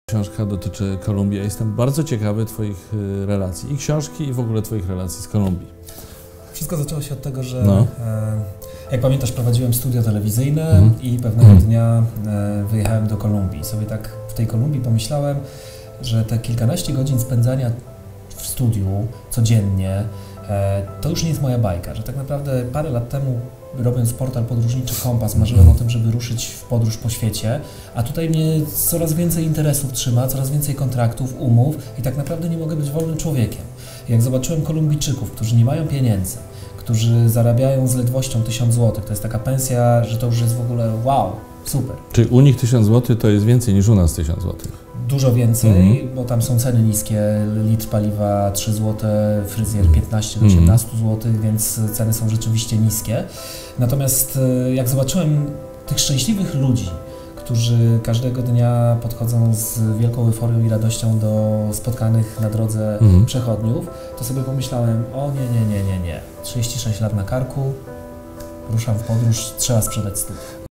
Książka dotyczy Kolumbii. Ja jestem bardzo ciekawy Twoich relacji, i książki, i w ogóle Twoich relacji z Kolumbii. Wszystko zaczęło się od tego, że jak pamiętasz, prowadziłem studia telewizyjne i pewnego dnia wyjechałem do Kolumbii. Sobie tak w tej Kolumbii pomyślałem, że te kilkanaście godzin spędzania w studiu codziennie to już nie jest moja bajka, że tak naprawdę parę lat temu, robiąc portal podróżniczy Kompas, marzyłem o tym, żeby ruszyć w podróż po świecie, a tutaj mnie coraz więcej interesów trzyma, coraz więcej kontraktów, umów i tak naprawdę nie mogę być wolnym człowiekiem. Jak zobaczyłem Kolumbijczyków, którzy nie mają pieniędzy, którzy zarabiają z ledwością 1000 zł, to jest taka pensja, że to już jest w ogóle wow, super. Czyli u nich 1000 zł to jest więcej niż u nas 1000 zł? Dużo więcej, bo tam są ceny niskie, litr paliwa 3 zł, fryzjer 15 do 18 zł, więc ceny są rzeczywiście niskie. Natomiast jak zobaczyłem tych szczęśliwych ludzi, którzy każdego dnia podchodzą z wielką euforią i radością do spotkanych na drodze przechodniów, to sobie pomyślałem, o nie, 36 lat na karku, ruszam w podróż, trzeba sprzedać studia.